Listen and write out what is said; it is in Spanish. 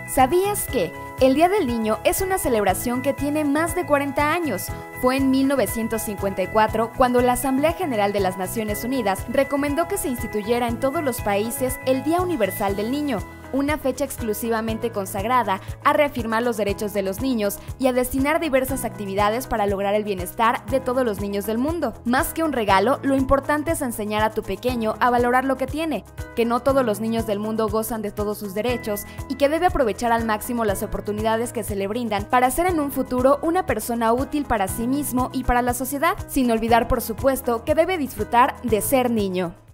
¿Sabías que el Día del Niño es una celebración que tiene más de 40 años? Fue en 1954 cuando la Asamblea General de las Naciones Unidas recomendó que se instituyera en todos los países el Día Universal del Niño, una fecha exclusivamente consagrada a reafirmar los derechos de los niños y a destinar diversas actividades para lograr el bienestar de todos los niños del mundo. Más que un regalo, lo importante es enseñar a tu pequeño a valorar lo que tiene, que no todos los niños del mundo gozan de todos sus derechos y que debe aprovechar al máximo las oportunidades que se le brindan para ser en un futuro una persona útil para sí mismo y para la sociedad, sin olvidar por supuesto que debe disfrutar de ser niño.